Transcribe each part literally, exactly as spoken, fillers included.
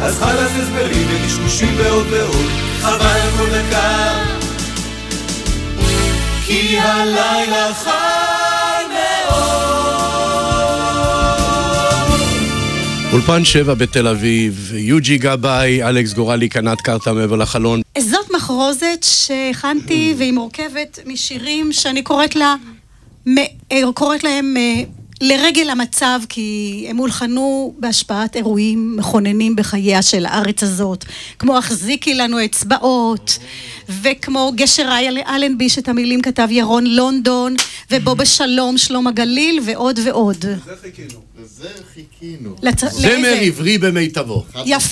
אז חלאס הסברים וקשקושים ועוד ועוד, חבל על כל דקה, כי הלילה חי מאוד. אולפן שבע בתל אביב, יוג'י גבאי, אלכס גורלי, קנת קרתא מעבר לחלון. זאת מחרוזת שהכנתי והיא מורכבת משירים שאני קוראת לה, קוראת להם לרגל המצב, כי הם הולחנו בהשפעת אירועים מכוננים בחייה של הארץ הזאת, כמו החזיקי לנו אצבעות, וכמו גשר אלנבי שאת המילים כתב ירון לונדון, ובו בשלום שלום הגליל ועוד ועוד. זה חיכינו. זה חיכינו. זמר עברי במיטבו. יפה.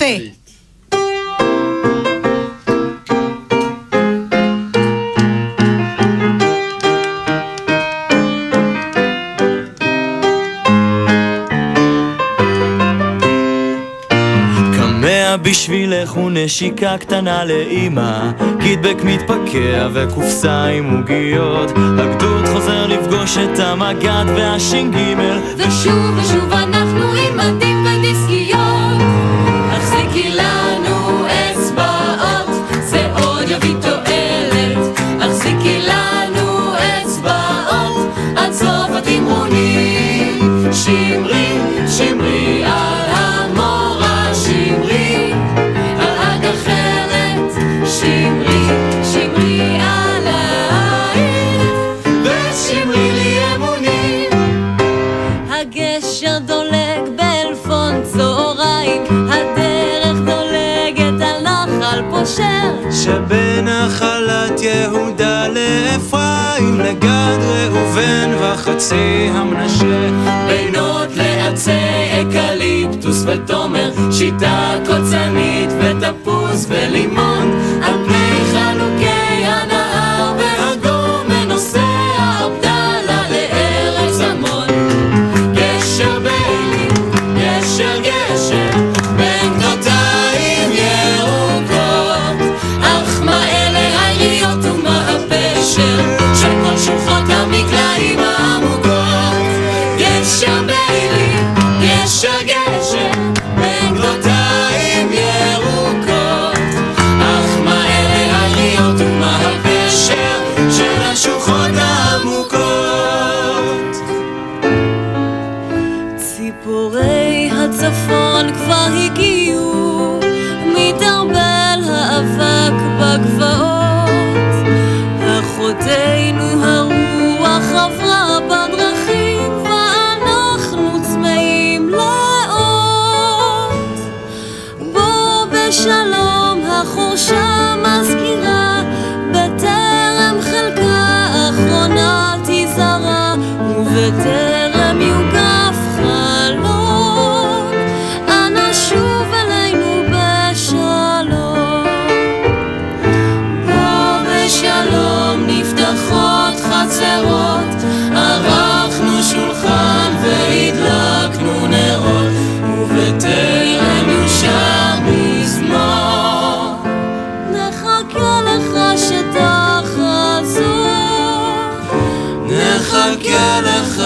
בשבילך ונשיקה קטנה לאמא, קידבק מתפקע וקופסה עם עוגיות, הגדוד חוזר לפגוש את המגד והשינגימל, ושוב ושוב אנחנו עם מדים ודיסקיות, החזיקי לנו אצבעות, זה עוד יביא תועלת, החזיקי לנו אצבעות, עד סוף התמרונים, שמרי, שמרי על המורה, שמרי שמרי, שמרי על העיר, ושמרי לי אמונים. הגשר דולג באלפון צהריים, הדרך דולגת על נחל פושר, שבין נחלת יהודה לאפרים, לגד ראובן וחצי המנשה, בינות לעצי אקליפטוס ותומר, שיטה קוצנית ותפוס ולימון, על פני חלוקי הנהר והגורמן נוסע עבדאללה לארץ המון. גשר בילי, גשר גשר, בין גדותיים ירוקות, אך מה אלה העיריות ומה הפשר של כל שוחות המקלעים העמוקות. גשר בילי, גשר גשר, בין גדותיים ירוקות, אך מה אלה העיריות ומה הפשר של השוחות העמוקות. ציפורי הצפון כבר הגיעו, מתערבל האבק בגבעות, אחותינו הרוח עברה בדרכים, ואנחנו צמאים לאות. בוא בשלום החורשה מזכירה, בטרם חלקה אחרונה תזרה, ובטרם יוגף חלון, אנא שוב אלינו בשלום. בוא בשלום נפתחות חצרות, ערכנו שולחן והדלקנו נרות, ובטרם יושר מזמור, נחכה לך שתחזור, נחכה לך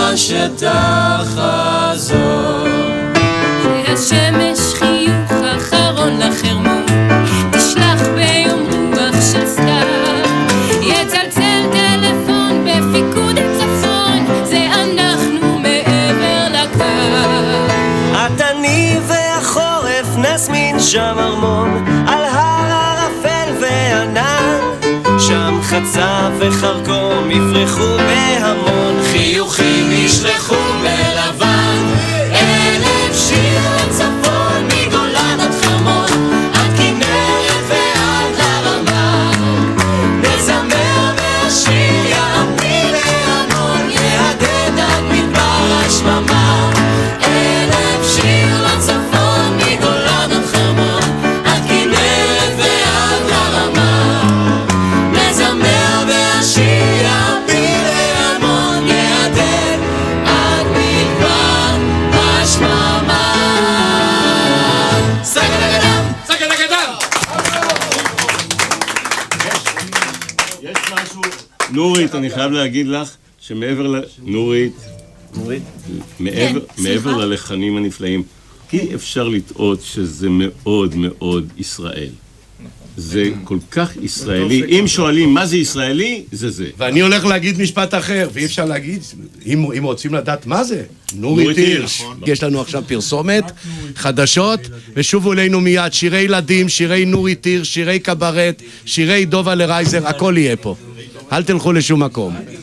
שתחזור. והשמש חיוך אחרון לחרמון, תשלח ביום רוח של סתיו, יצלצל טלפון בפיקוד הצפון, זה אנחנו מעבר לקו. התני והחורף נסמין שם ארמון, על הר ערפל וענן, שם חצב וחרקום יפרחו בהמון, חיוכים ישלחו בלבן. אלף שיר לצפון מגולן עד חרמון, עד כנרת ועד לרמה, נזמר והשיר יעמי להמון, יהדהד עד מדבר השממה. אלף שיר לצפון מגולן עד חרמון, עד כנרת ועד לרמה, נזמר והשיר יעמי להמון, יהדהד עד מדבר השממה. סגדגדם, סגדגדם. יש משהו... נורית, אני חייב להגיד לך שמעבר ל... נורית, נורית? מעבר, כן, מעבר סליחה? ללחנים הנפלאים, אי אפשר לטעות שזה מאוד מאוד ישראל. זה כל כך ישראלי. אם שואלים מה זה ישראלי, זה זה. ואני הולך להגיד משפט אחר, ואי אפשר להגיד, אם, אם רוצים לדעת מה זה, נורית הירש. יש לנו עכשיו פרסומת, חדשות, ושובו אלינו מיד, שירי ילדים, שירי נורית הירש, שירי קברט, שירי דובה לרייזר, הכל יהיה פה. אל תלכו לשום מקום.